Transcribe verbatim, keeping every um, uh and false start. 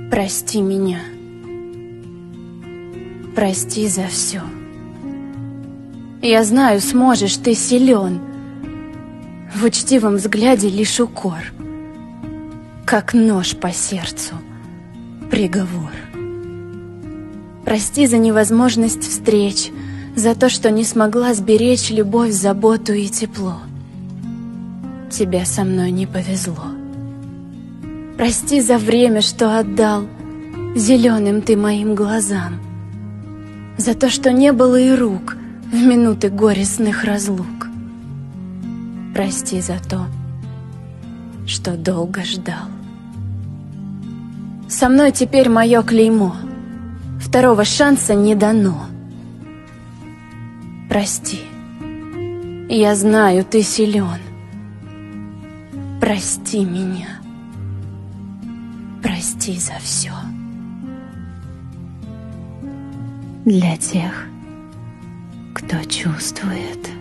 Прости меня. Прости за все. Я знаю, сможешь, ты силен. В учтивом взгляде лишь укор, как нож по сердцу, приговор. Прости за невозможность встреч, за то, что не смогла сберечь любовь, заботу и тепло. Тебе со мной не повезло. Прости за время, что отдал зеленым ты моим глазам, за то, что не было и рук в минуты горестных разлук. Прости за то, что долго ждал. Со мной теперь мое клеймо, второго шанса не дано. Прости, я знаю, ты силен. Прости меня. Прости за все. Для тех, кто чувствует.